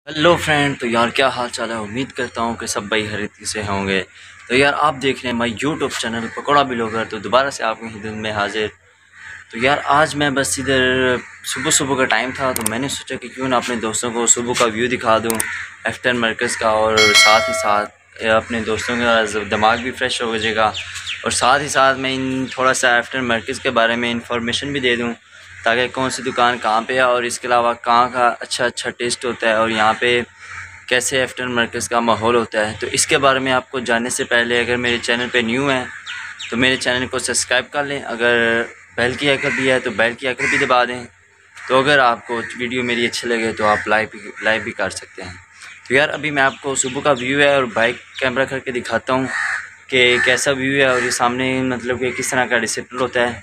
Hello friend. तो यार क्या हाल चाल है। उम्मीद करता हूँ कि सब भाई हरीती से होंगे। तो यार आप देख रहे हैं my YouTube channel Pakoda blogger. तो दोबारा से आपकी खिदमत में हाजिर। तो यार आज मैं बस इधर सुबह सुबह का टाइम था, तो मैंने सोचा कि क्यों ना अपने दोस्तों को सुबह का व्यू दिखा दूँ एफ्टर मरकज़ का, और साथ ही साथ अपने दोस्तों का दिमाग भी फ्रेश हो जाएगा। और साथ ही साथ मैं इन थोड़ा सा एफ्टर मरकज़ के बारे में इंफॉर्मेशन भी दे दूँ, ताकि कौन सी दुकान कहाँ पे है और इसके अलावा कहाँ का अच्छा अच्छा टेस्ट होता है और यहाँ पे कैसे एफ्टर मरकज़ का माहौल होता है। तो इसके बारे में आपको जानने से पहले अगर मेरे चैनल पे न्यू हैं तो मेरे चैनल को सब्सक्राइब कर लें। अगर बेल की आइकन भी है तो बेल की आइकन भी दबा दें। तो अगर आपको वीडियो मेरी अच्छी लगे तो आप लाइक भी कर सकते हैं। तो यार अभी मैं आपको सुबह का व्यू है और बाइक कैमरा करके दिखाता हूँ कि कैसा व्यू है और ये सामने मतलब कि किस तरह का डिसिप्लिन होता है।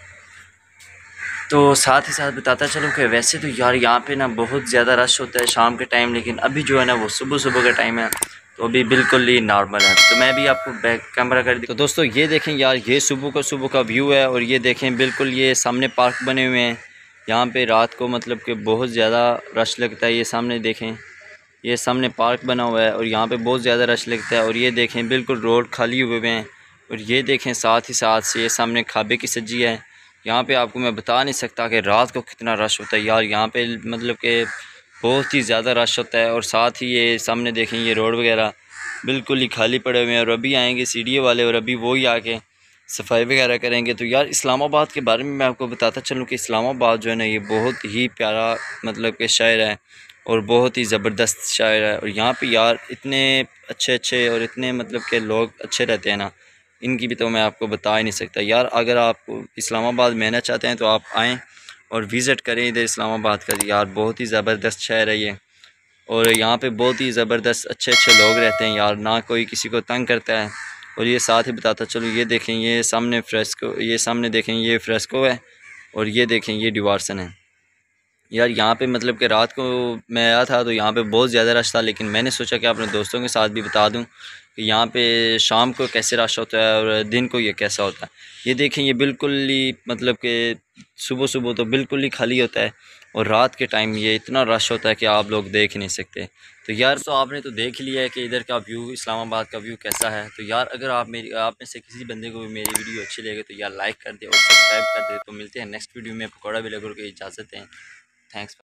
तो साथ ही साथ बताता चलूँ कि वैसे तो यार यहाँ पे ना बहुत ज़्यादा रश होता है शाम के टाइम, लेकिन अभी जो है ना वो सुबह सुबह का टाइम है, तो अभी बिल्कुल ही नॉर्मल है। तो मैं भी आपको बैक कैमरा कर दी। तो दोस्तों ये देखें यार, ये सुबह का व्यू है और ये देखें बिल्कुल ये सामने पार्क बने हुए हैं। यहाँ पे रात को मतलब कि बहुत ज़्यादा रश लगता है। ये सामने देखें, ये सामने पार्क बना हुआ है और यहाँ पे बहुत ज़्यादा रश लगता है। और ये देखें बिल्कुल रोड खाली हुए हुए हैं। और ये देखें साथ ही साथ से ये सामने खाबे की सज्जी है। यहाँ पे आपको मैं बता नहीं सकता कि रात को कितना रश होता है यार। यहाँ पे मतलब कि बहुत ही ज़्यादा रश होता है। और साथ ही ये सामने देखें ये रोड वगैरह बिल्कुल ही खाली पड़े हुए हैं। और अभी आएंगे सीढ़ी वाले और अभी वो ही आके सफाई वगैरह करेंगे। तो यार इस्लामाबाद के बारे में मैं आपको बताता चलूँ कि इस्लामाबाद जो है ना ये बहुत ही प्यारा मतलब कि शहर है और बहुत ही ज़बरदस्त शहर है। और यहाँ पे यार इतने अच्छे अच्छे और इतने मतलब के लोग अच्छे रहते हैं ना, इनकी भी तो मैं आपको बता ही नहीं सकता यार। अगर आप इस्लामाबाद में रहना चाहते हैं तो आप आएँ और विज़िट करें इधर इस्लामाबाद का। यार बहुत ही ज़बरदस्त शहर है ये। और यहाँ पे बहुत ही ज़बरदस्त अच्छे अच्छे लोग रहते हैं यार, ना कोई किसी को तंग करता है। और ये साथ ही बताता चलो, ये देखें ये सामने फ्रेस्को, ये सामने देखें ये फ्रेस्को है और ये देखें ये डिवारसन है। यार यहाँ पे मतलब कि रात को मैं आया था तो यहाँ पे बहुत ज़्यादा रश था, लेकिन मैंने सोचा कि अपने दोस्तों के साथ भी बता दूँ कि यहाँ पे शाम को कैसे रश होता है और दिन को ये कैसा होता है। ये देखें ये बिल्कुल ही मतलब कि सुबह सुबह तो बिल्कुल ही खाली होता है और रात के टाइम ये इतना रश होता है कि आप लोग देख ही नहीं सकते। तो यार तो आपने तो देख लिया है कि इधर का व्यू, इस्लामाबाद का व्यू कैसा है। तो यार अगर आप में से किसी बंदे को भी मेरी वीडियो अच्छी लगे तो यार लाइक कर दे और सब्सक्राइब कर दे। तो मिलते हैं नेक्स्ट वीडियो में। पकौड़ा भी लगोर को इजाज़त दें। थैंक्स।